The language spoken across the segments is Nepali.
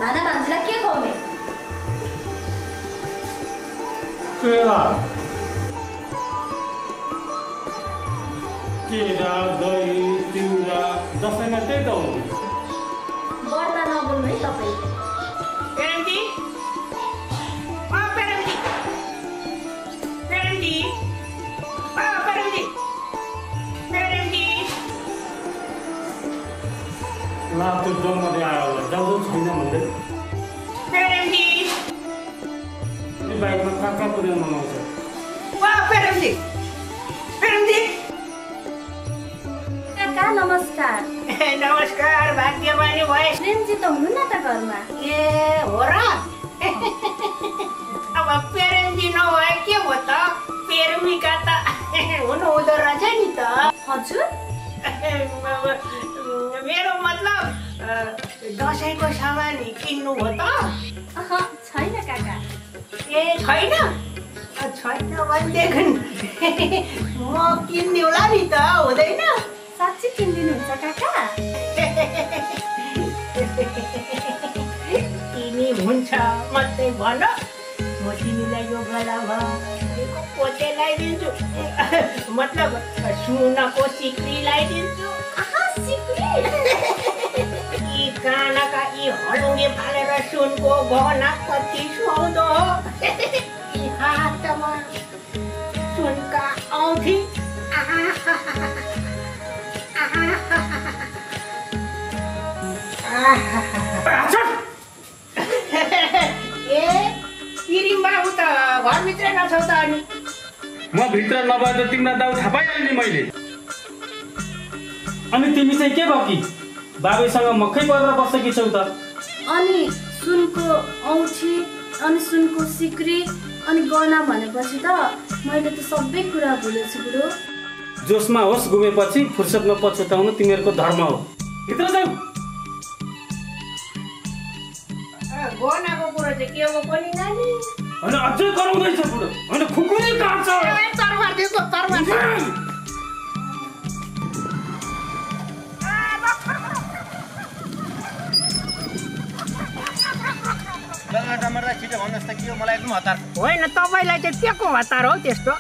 भाना भान्जीलाई के खुवाउने? केरा दही चिउरा दसैँमा त्यही त हो। बढ्ता नबोल्नु है तपाईँ। पेरेन्टी पेरेन्टी पेरेन्टी पेरेन्टी पेरेन्टी त्यो जन्मले आयो होला जाउँ छैन भन्दै पेरेन्टी बाइकमा काका पुऱ्याउन मनाउँछ। पेरेन्टी पेरेन्टी काका नमस्कार। नमस्कार भाग्यमानी भए। प्रेमजी त हुनु न त घरमा। ए हो र अब पेरेन्टी नभए के हो त पेरुमिका त हुनु हुँदो रहेछ नि त। हजुर मेरो मतलब दसैँको सामान किन्नु हो त? छैन काका। ए छैन छैन भनेदेखि म किनिदिउँला नि त हुँदैन? साँच्चै किनिदिनुहुन्छ काका? तिमी हुन्छ मात्रै भन म तिमीलाई यो गलामा पोते लगाइदिन्छु मतलब सुनको सिक्री लगाइदिन्छु। यी कानका यी हलुङ्गे फालेर सुनको गहना कति सुहाउँदो हो। यी हातमा सुनका औँठी ए पिरिङ बाबु त घरभित्रै नछौ त? अनि म भित्र नभए त तिमीलाई दाउ थापाइहाल्ने नि मैले। अनि तिमी चाहिँ के भयो कि बाबैसँग मक्खै परेर बसेकी छौ त? अनि सुनको औँठी अनि सुनको सिक्री अनि गहना भनेपछि त मैले त सबै कुरा भुलेछु बुढो। जोसमा होस् घुमेपछि फुर्सदमा पछुताउनु तिमीहरूको धर्म हो। भित्र जाऊ। गहनाको कुरो चाहिँ के हो पनि नानी? होइन अझै कराउँदैछ बुढो। होइन खुकुरी काट्छ। तरबार दिएको तरबार टमाटर छिटो भन्नुहोस् त के हो? मलाई एकदम हतार। होइन तपाईँलाई चाहिँ के को हतार हो त्यस्तो?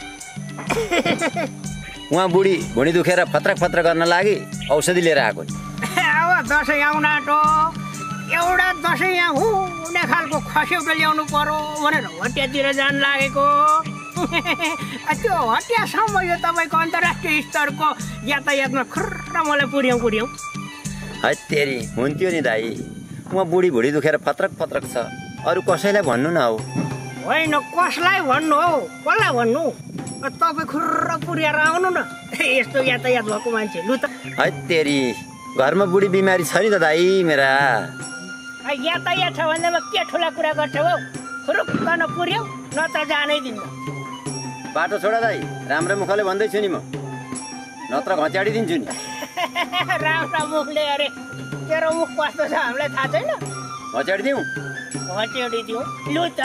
उहाँ बुढी भुँडी दुखेर फत्रक फत्रक गर्न लागि औषधि लिएर आएको। अब दसैँ आउन आँटो एउटा दसैँ यहाँ हुने खालको खस्यौटो ल्याउनु पर्यो भनेर हटियातिर जान लागेको। त्यो हटियासम्म यो तपाईँको अन्तर्राष्ट्रिय स्तरको यातायातमा खुर्र मलाई पुर्याउँ। है तेरी हुन्थ्यो नि दाइ। उहाँ बुढी भुँडी दुखेर फत्रक फत्रक छ, अरू कसैलाई भन्नु न हौ। होइन कसलाई भन्नु हौ, कसलाई भन्नु? तपाईँ खुर्र पुर्याएर आउनु न यस्तो यातायात भएको मान्छे। लु त है तेरी घरमा बुढी बिमारी छ नि त दाइ मेरा। यातायात छ भन्दैमा के ठुला कुरा गर्छौ हौ? खुरुक्क नपुर्याउ नत्र जानै दिन्न। बाटो छोडा दाइ, राम्रो मुखले भन्दैछु नि म, नत्र घच्याडिदिन्छु नि। राम्रो मुखले अरे तेरो मुख कस्तो छ हामीलाई थाहा छैन? घच्याडिदिउँ? घच्याडिदिउँ। लु त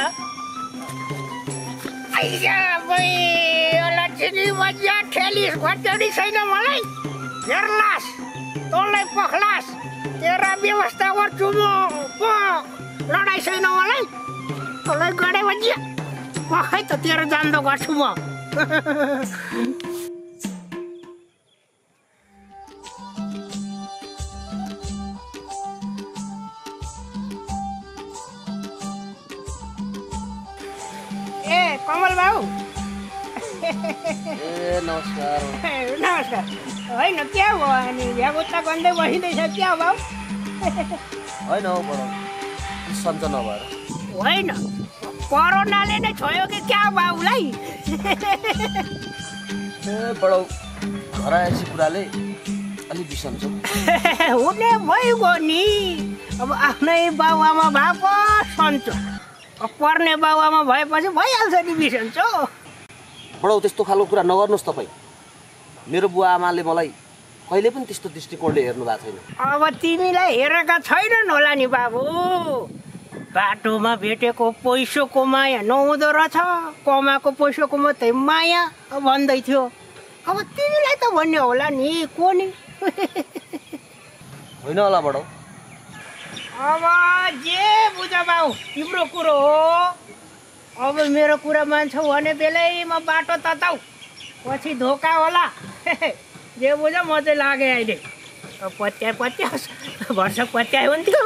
लक्ष्मी मजा ठेलिस घच्याडी छैन मलाई। हेर्लास तँलाई पख्लास तेरा व्यवस्था गर्छु म। लडाइँ छैन मलाई, तँलाई गडे भजिया पखै त तेरो जान्दो गर्छु म। ए कमल बाबु। ए नमस्कार। नमस्कार। होइन क्या हो अनि भ्यागुत्ता गर्दै बसिँदैछ क्या हो बाबु? होइन हौ बडा सन्चो नभएर। होइन कोरोनाले नै छोयो कि क्या हो बाबुलाई? ए बडा घर आएपछि कुराले अलिक बिसन्चो हुने भइगयो नि। अब आफ्नै बाबुआमा भए पो सन्चो, पर्ने बाबुआमा भएपछि भइहाल्छ नि बिसन्चो। बडा त्यस्तो खालको कुरा नगर्नुहोस् तपाईँ। मेरो बुवा आमाले मलाई कहिले पनि त्यस्तो दृष्टिकोणले हेर्नु भएको छैन। अब तिमीलाई हेरेका छैनन् होला नि बाबु। बाटोमा भेटेको पैसोको माया नहुँदो रहेछ, कमाएको पैसोको मात्रै माया भन्दै थियो। अब तिमीलाई त भन्ने होला नि को नि? होइन होला बडा, अब जे बुझ बाउ तिम्रो कुरो हो। अब मेरो कुरा मान्छौ भने बेलैमा बाटो तताउ, पछि धोका होला। जे बुझ म चाहिँ लागेँ अहिले। पत्याओस् वर्ष पत्यायो हुन्थ्यो।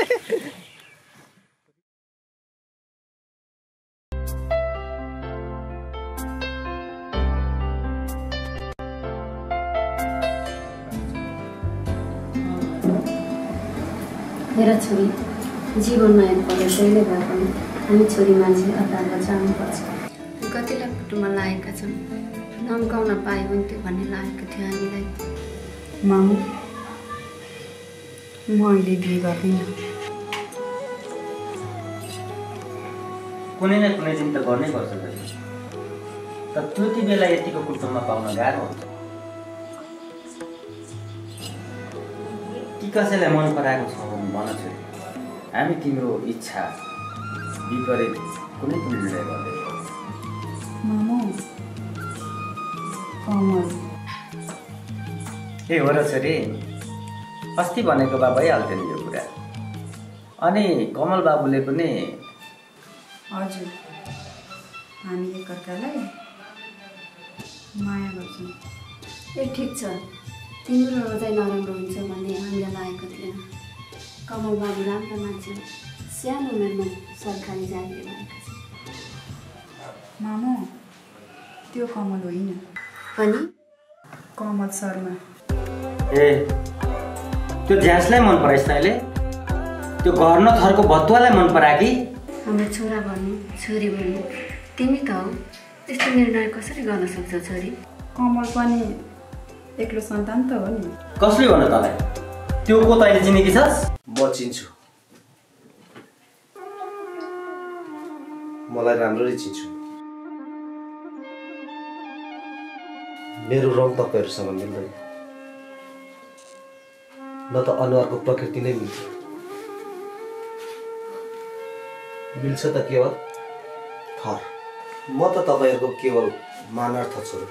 मेरा छोरी जीवनमा एकपल्ट जहिले भए पनि हामी छोरी मान्छे अगाडि जानुपर्छ। कतिलाई कुटुम्बमा लागेका छन्, नम्काउन पाए हुन्थ्यो भन्ने लागेको थियो हामीलाई। मामु म अहिले बिहे गर्दिनँ। कुनै न कुनै दिन त गर्नै पर्छ तर त्यति बेला यतिको कुटुम्बमा पाउन गाह्रो हुन्छ। कि कसैलाई मन पराएको छ भने भन छोरी, हामी तिम्रो इच्छा विपरीत कुनै पनि निर्णय गर्दैनौँ। मामु कमल ए हो र छोरी, अस्ति भनेको भए भइहाल्थ्यो नि यो कुरा। अनि कमल बाबुले पनि हजुर हामी एकअर्कालाई माया गर्छौँ। ए ठिक छ, तिम्रो रोजाइ नराम्रो हुन्छ भन्ने हामीलाई लागेको थिएन। कमल बाबु राम्रो मान्छे, सानो उमेरमा सरकारी जागिर भएका छन्। मामु त्यो कमल होइन, अनि कमल शर्मा। ए त्यो झ्यासलाई मन पराइस् तैँले? त्यो गर्न थरको भतुवालाई मन परायो कि? हाम्रो छोरा भन्नु छोरी भन्नु तिमी त हौ, यस्तो निर्णय कसरी गर्न सक्छौ छोरी? कमल पनि एक्लो सन्तान त हो नि। कसले भन्नु तँलाई? त्यो को तैँले चिनेकी छस्? म चिन्छु, मलाई राम्ररी चिन्छु। मेरो रङ तपाईँहरूसँग मिल्दैन, न त अनुहारको प्रकृति नै मिल्छ। मिल्छ त केवल थर। म त तपाईँहरूको केवल मानार्थ छोरो,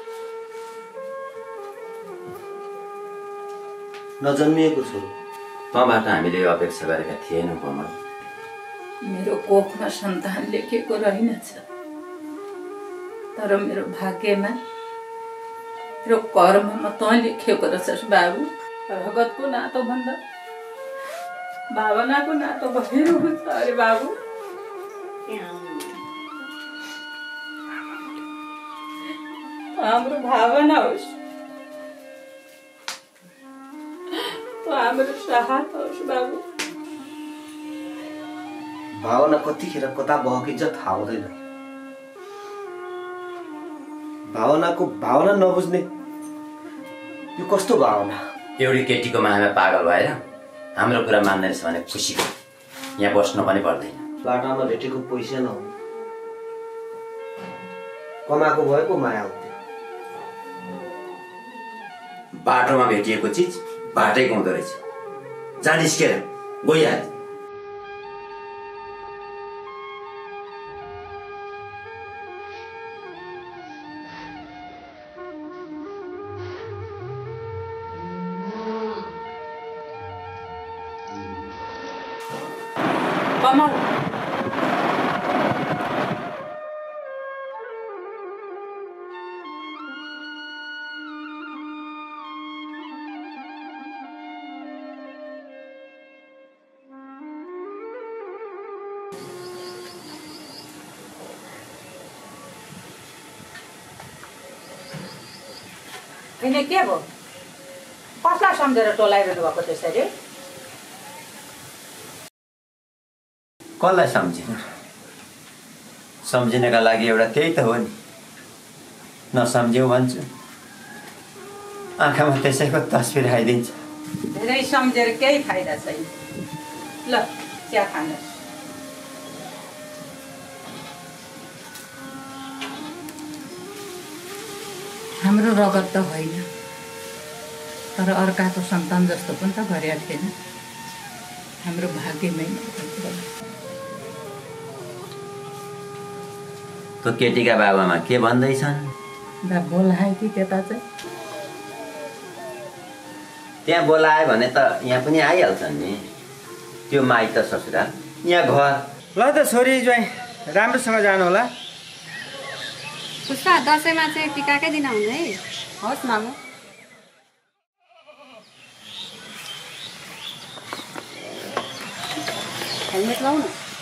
नजन्मिएको छोरो। तँबाट हामीले अपेक्षा गरेका थिएनौँ कमल। मेरो कोखमा सन्तान लेखेको रहेनछ, तर मेरो भाग्यमा मेरो कर्ममा तँ लेखेको रहेछस् बाबु। रगतको नातो भन्दा भावनाको नातो गहिरो हुन्छ अरे बाबु। हाम्रो भावना होस्, हाम्रो साहस होस् बाबु। भावना कतिखेर कता बहकिन्छ थाहा हुँदैन। भावनाको भावना नबुझ्ने यो कस्तो भावना? एउटी केटीको मायामा पागल भएर हाम्रो कुरा मान्दैछ भने खुसी, यहाँ बस्न पनि पर्दैन। बाटामा भेटेको पैसा नहो, कमाएको भएको माया हुन्थ्यो। बाटोमा भेटिएको चिज बाटैको हुँदो रहेछ। जा निस्केर गइहाल। कमल होइन के भयो? कसलाई सम्झेर टोलाइरहनु भएको त्यसरी? कसलाई सम्झिनु? सम्झिनका लागि एउटा त्यही त हो नि। नसम्झ्यौ भन्छु, आँखामा त्यसैको तस्बिर आइदिन्छ। धेरै सम्झेर केही फाइदा छैन। ल चिया खानुहोस्। हाम्रो रगत त होइन, तर अर्काको सन्तान जस्तो पनि त गरेका थिएन। हाम्रो भाग्यमै त्यो केटीका बाबामा के भन्दैछन्? बोलायो कि त्यता चाहिँ त्यहाँ बोलायो भने त यहाँ पनि आइहाल्छन् नि। त्यो माइत ससुराल यहाँ घर। ल त छोरी ज्वाइँ राम्रोसँग जानु होला। पुष्पा दसैँमा चाहिँ टिकाकै दिन आउने है। हस् मामु। हेलमेट लाउ न।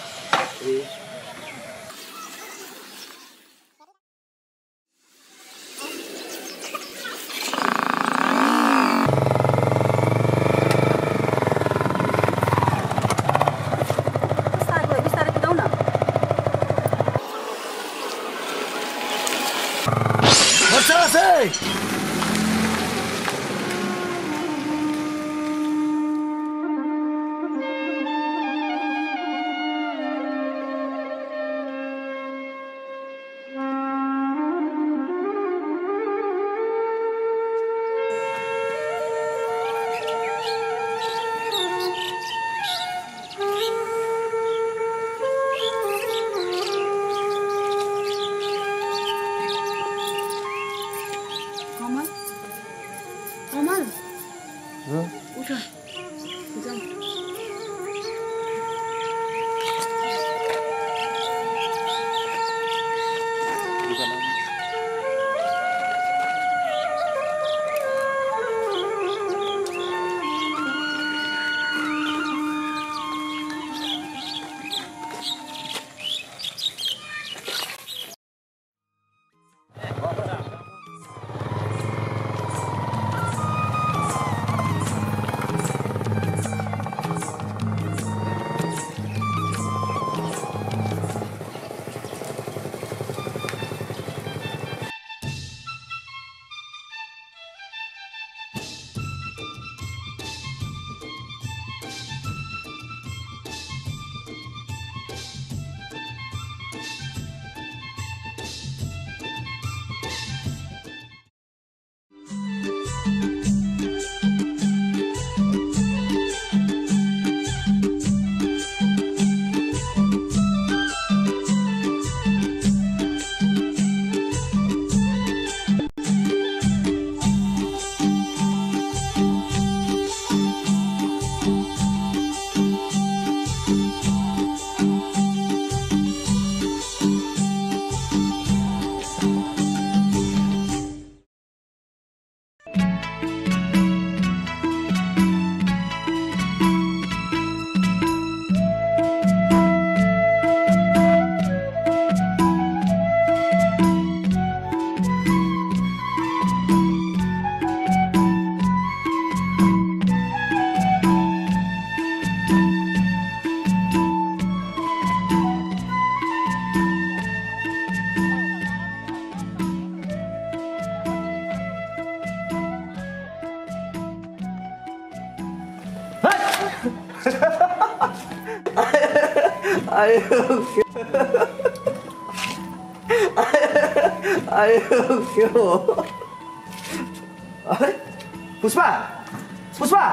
पुष्पा पुष्पा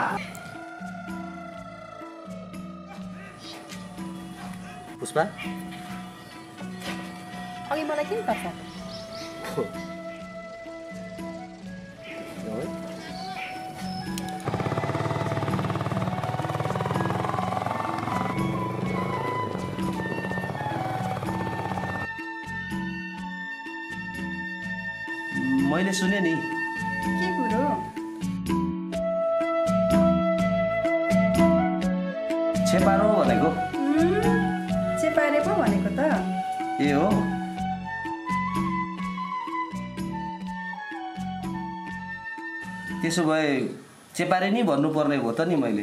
पुष्पा अघि मलाई किन पर्छ? मैले सुने नि के कुरो? छेपारो भनेको। चेपारे पो भनेको त। ए हो त्यसो भए चेपारे नि भन्नुपर्ने हो त नि मैले।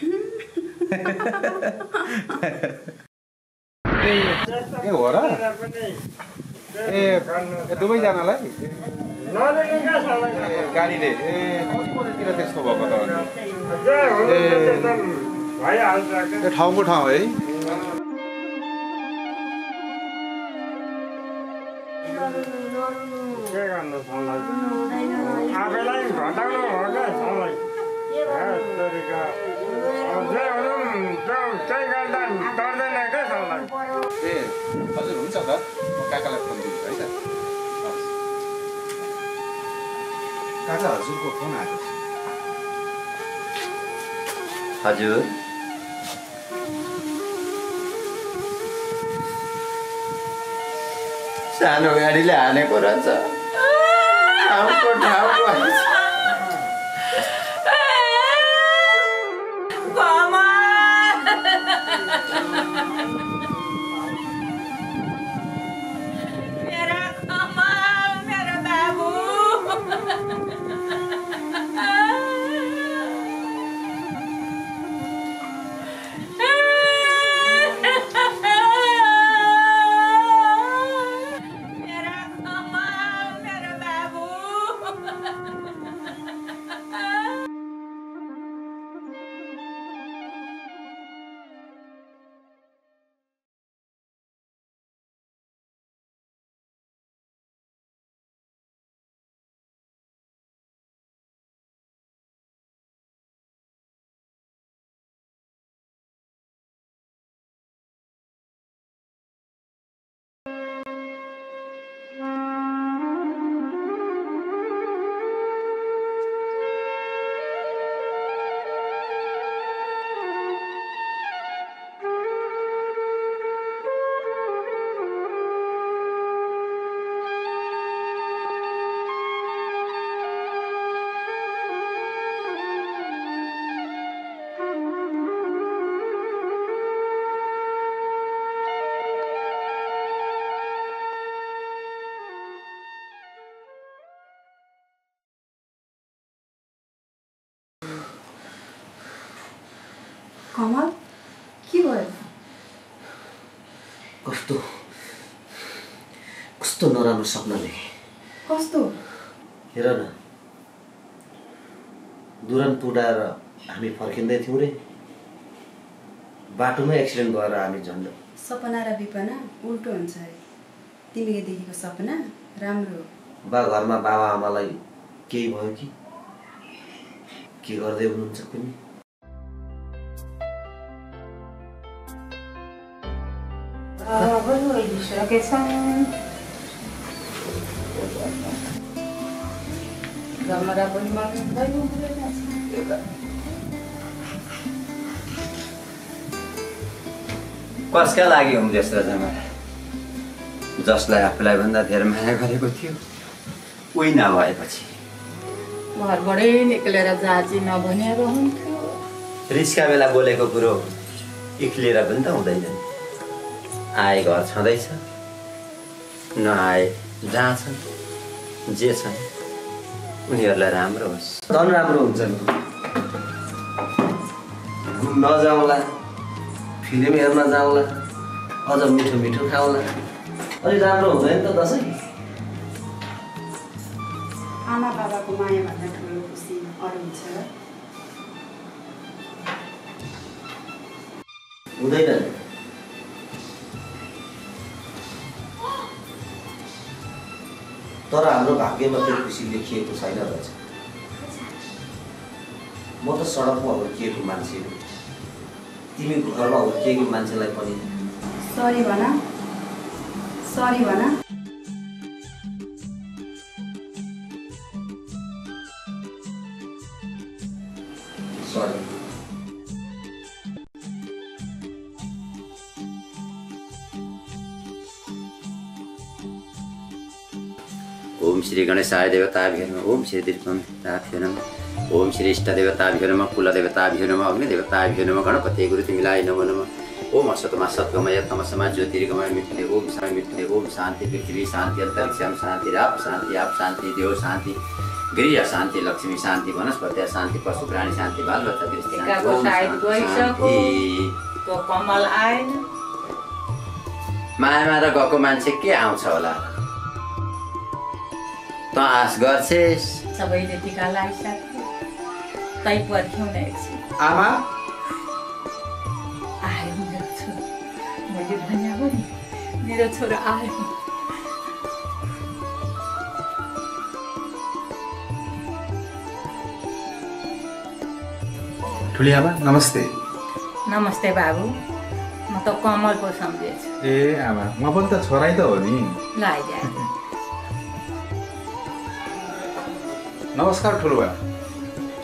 ए हो र? ए दुवैजनालाई गाडीले कति बजेतिर त्यस्तो भएको त? ए ठाउँको ठाउँ है। हजुर हुन्छ त काकालाई फोन दिनु है त। काका हजुरको फोन आएको छ। हजुर सानो गाडीले हानेको रहेछ ठाउँको ठाउँ कमल के भयो कस्तो कस्तो नराम्रो सपना देखेँ कस्तो हेर न दुरान पुडाएर हामी फर्किँदै थियौँ रे बाटोमै एक्सिडेन्ट भएर हामी झन्ड सपना र विपना उल्टो हुन्छ अरे तिमीले देखेको सपना राम्रो बा घरमा बाबा आमालाई केही भयो कि के गर्दै हुनुहुन्छ कुनै कसका लागि हुँदैछ जमा जसलाई आफूलाई भन्दा धेरै माया गरेको थियो उही नभएपछि घरबाटै निक्लेर जाँची नभनेर हुन्थ्यो रिसका बेला बोलेको कुरो इक्लिएर पनि त हुँदैन आए घर छँदैछ नआए जहाँ छन् जे छन् उनीहरूलाई राम्रो होस् झन् राम्रो हुन्छ नि घुम्न जाउँला फिल्म हेर्न जाउँला अझ मिठो मिठो खाउँला अलि राम्रो हुँदैन त दसैँ आमा बाबाको माया भन्दा ठुलो खुसी अरू हुन्छ र हुँदैन तर हाम्रो भाग्यमा त्यो खुसी लेखिएको छैन रहेछ म त सडकमा हुर्किएको मान्छे हो तिमी घरमा हुर्किएको मान्छेलाई पनि सरी भन सरी भन सरी ओम श्री गणेशाय देवताभ्यो नमः ओम श्री देवताभ्यो नमः ओम श्री इष्टदेवताभ्यो नमः कुलदेवताभ्यो नमः अग्निदेवताभ्यो नमः गणपति गुरु तिमीलाई नमो नमः ओम असतमा सद्गमय तमसमा ज्योतिर्गमय मृत्युले ओम शान्ति मृत्युले ओम शान्ति पृथ्वी शान्ति अन्तरिक्षम शान्ति आप शान्ति देव शान्ति गृह शान्ति लक्ष्मी शान्ति वनस्पति शान्ति पशु प्राणी शान्ति बाल बच्चा कमल आएन मायामा त गएको मान्छे के आउँछ होला त आश गर्छेस् सबैले टिका लगाइसक्यो तै पर्ख्यौ न एकछिन आमा आयो मेरो छोरा मैले भनेको नि मेरो छोरा आयो ठुली आमा नमस्ते नमस्ते बाबु म त कमल पो सम्झेछु ए आमा म पनि त छोरै त हो नि लाइजा नमस्कार ठुलो बा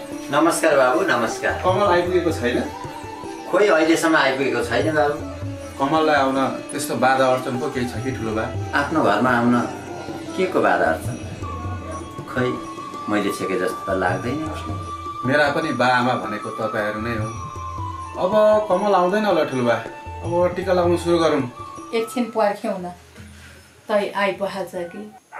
नमस्कार बाबु नमस्कार कमल आइपुगेको छैन खोइ अहिलेसम्म आइपुगेको छैन बाबु कमललाई आउन त्यस्तो बाधा अडचन पो केही छ कि ठुलो बा? आफ्नो घरमा आउन के को बाधा अड्छन्? खै मैले छेके जस्तो त लाग्दैन। मेरा पनि बा आमा भनेको तपाईँहरू नै हो। अब कमल आउँदैन होला ठुलो बा, अब टिका लगाउनु सुरु गरौँ। एकछिन पर्ख्यौँ न, तै आइपहाल्छ कि।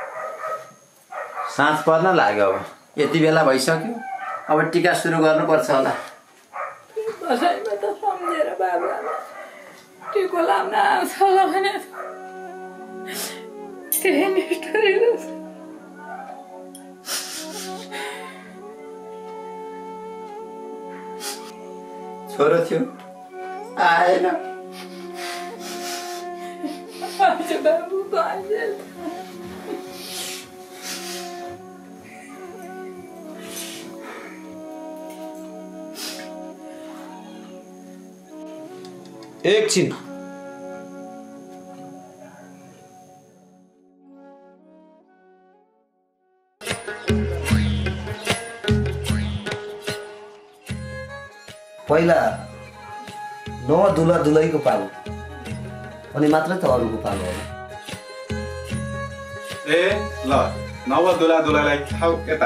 साँझ पर्न लाग्यो, अब यति बेला भइसक्यो, अब टिका सुरु गर्नुपर्छ होला। दसैँमा त सम्झेर बाबुआमा टिको लाउन आउँछ होला भने त्यही निष्ठुरी छोरो थियो आएन। हजुर बाबु गएछ। एकछिन पहिला नवा दुला दुलहीको पालो अनि मात्रै त अरूको पालो हो। ए ल नव दुला दुलालाई खाऊ यता।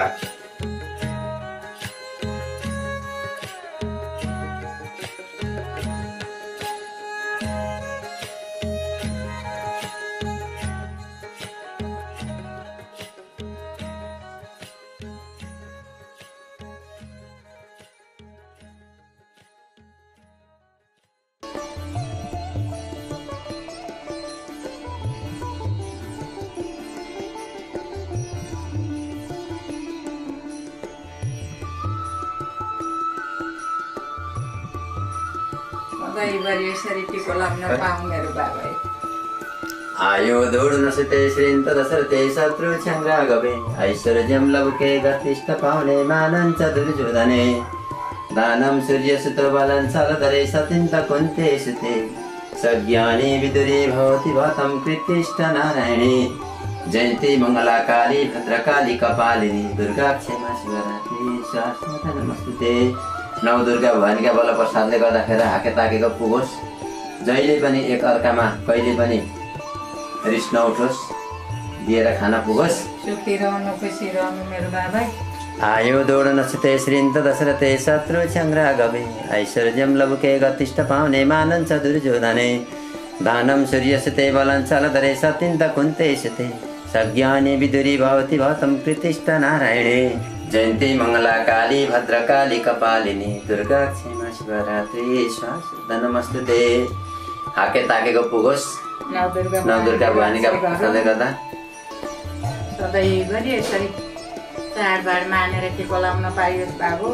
सधैँभरि यसरी टिको लाउन पाऊँ मेरो बाबा। आयो दौड्न सुते श्रीन्त दशरथे शत्रु छ्याङ्ग्रा गवे ऐश्वर्यं लवके गतिष्ठ पाउने मानन्छ दुर्योधने दानं सूर्य सुत बलं सरदरे सतिन्त कुन्ते सुते सज्ञानी विदुरे भवति भतं कृतिष्ठ नारायणे जयन्ती मङ्गला काली भद्रकाली कपालिनी दुर्गा क्षमा शिवरात्रि शाश्वत नमस्ते। नौ दुर्गा भवानीका बल प्रसादले गर्दाखेरि हाके ताकेको पुगोस्, जहिले पनि एक अर्कामा कहिले पनि रिस नउठोस्, दिएर खाना पुगोस्। सुखी रहनु खुसी रहनु मेरो बाबा। आयो दौडन सुते श्रीन्त दशरथे शत्रु छ्याङ्ग्रा गवे ऐश्वर्यं लवके गतिष्ठ पाउने मानन्छ दुर्योधने दानं सूर्य सुते बलं चलधरे सतिन्त कुन्ते सुते सज्ञानी विदुरी भवति भतं कृतिष्ठ नारायणे जयन्ती मङ्गला काली भद्रकाली कपालिनी दुर्गा क्षमा शिवरात्रि शाश्वत नमस्ते। हाके ताकेको पुगोस्, नौ दुर्गा भवानीका प्रसादले गर्दा सधैँभरि यसरी चाडबाड मानेर टिको लाउन पाइयोस् बाबु।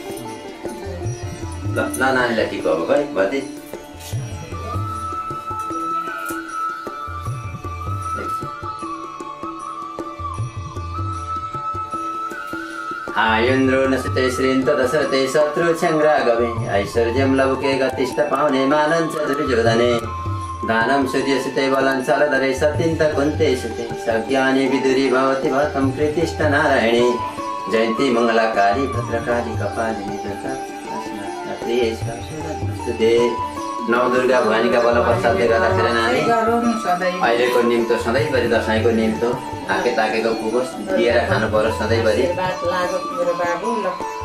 ल नानीलाई टिको अब है भति। आयुन्द्रो नसते श्रीन्त दशरथे शत्रु छ्याङ्ग्रा गवे ऐश्वर्यं लवके गतिष्ठ पाउने मानन्छ दुर्योधने दानं सूर्य सुते बलं चलधरे सतिन्त कुन्ते सुते सज्ञानी विदुरी भवति भतं कृतिष्ठ नारायणे जयन्ती मङ्गला काली भद्रकाली कपालिनी दुर्गा नमस्ते। नौ दुर्गा भवानीका बल प्रसादले गर्दाखेरि नानी अहिलेको निम्तो सधैँभरि दसैँको निम्तो हाके ताकेको पुगोस्, दिएर खानु पर्यो सधैँभरि। बात लाग्यो मेरो बाबु।